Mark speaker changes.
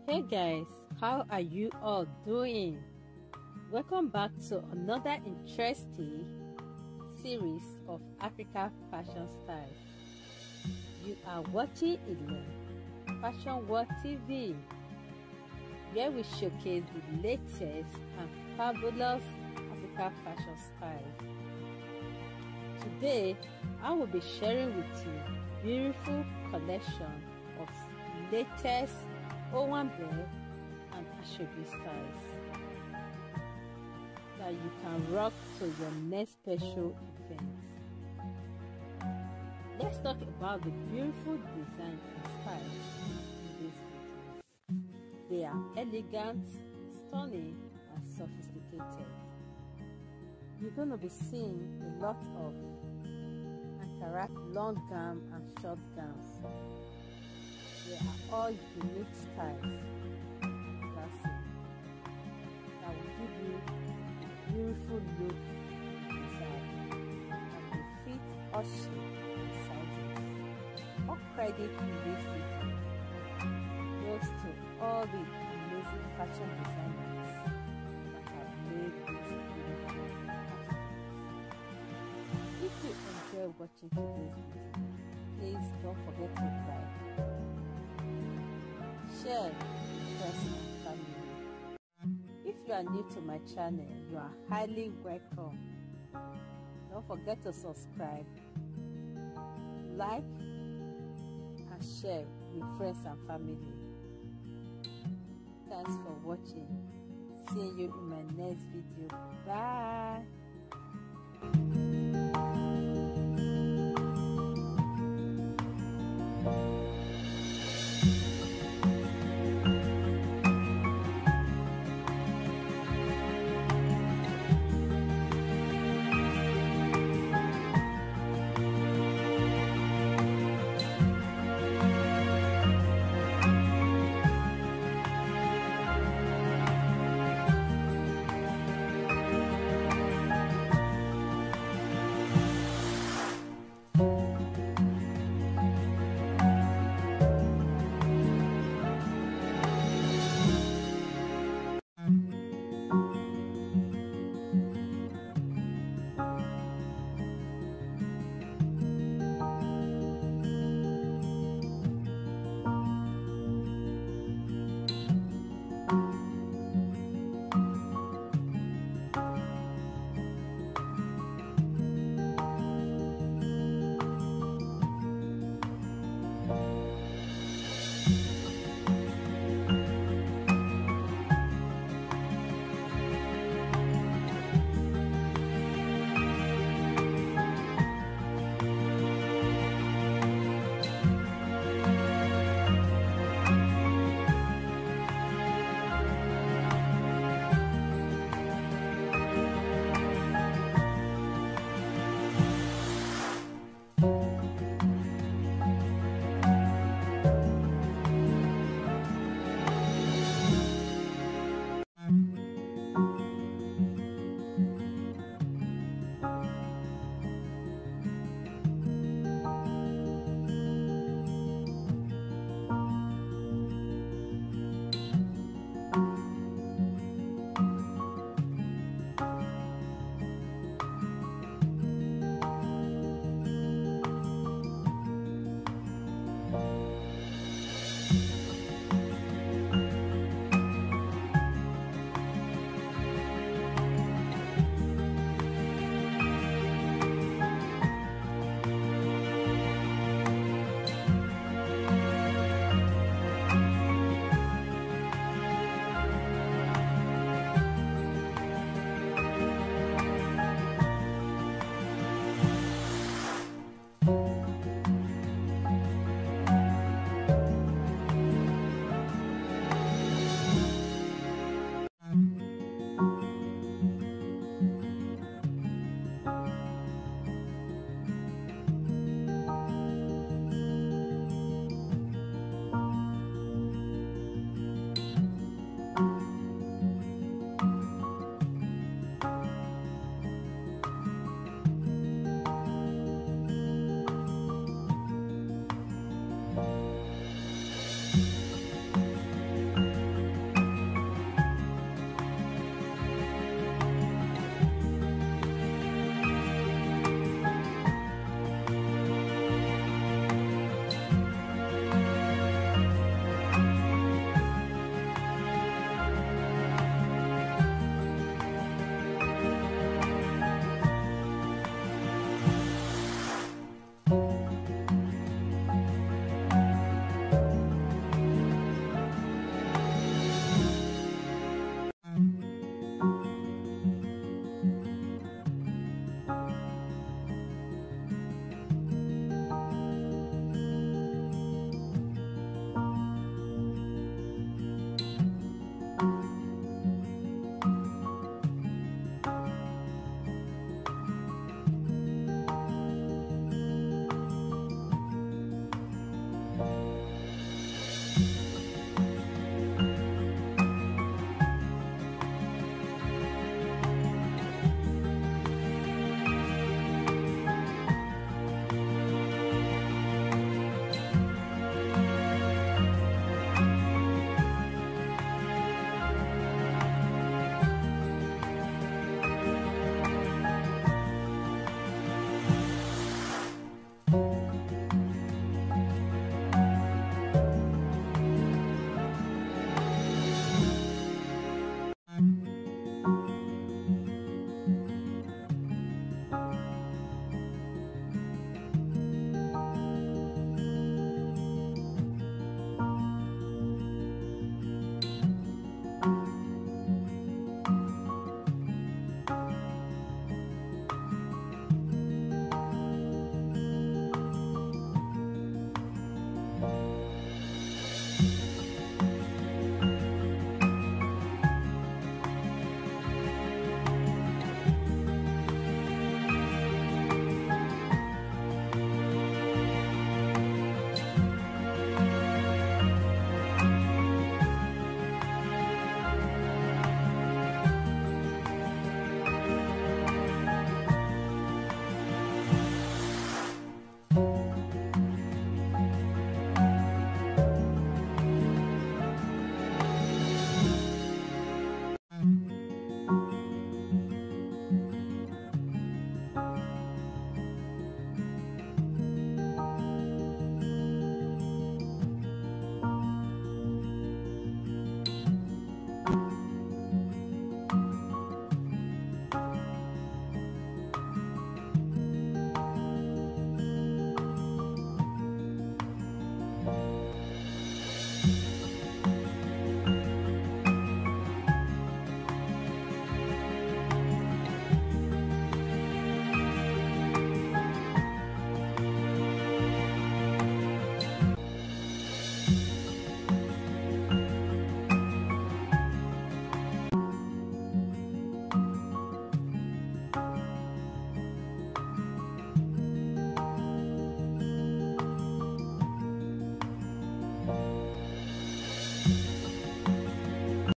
Speaker 1: Hey guys, how are you all doing? Welcome back to another interesting series of Africa fashion styles. You are watching Ilen Fashion World TV, where we showcase the latest and fabulous Africa fashion styles. Today, I will be sharing with you beautiful collection of latest Owanbe and Asoebi styles that you can rock to your next special event. Let's talk about the beautiful design and styles in these videos. They are elegant, stunning, and sophisticated. You're going to be seeing a lot of Ankara long gown and short gowns. They are all unique styles, classic, that will give you a beautiful look inside, and they fit all shapes and sizes. All credit in this video goes to all the amazing fashion designers that have made this beautiful outfit. If you enjoy watching today's video, please don't forget to like, share with friends and family. If you are new to my channel, you are highly welcome. Don't forget to subscribe, like, and share with friends and family. Thanks for watching. See you in my next video. Bye.